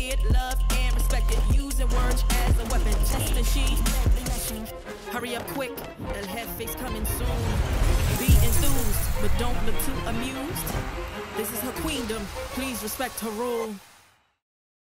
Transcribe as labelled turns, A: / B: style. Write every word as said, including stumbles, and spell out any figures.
A: feared, loved, and respected. Using words as a weapon, testing she. Hurry up quick, El Jefe's coming soon. Be enthused, but don't look too amused. This is her queendom, please respect her rule.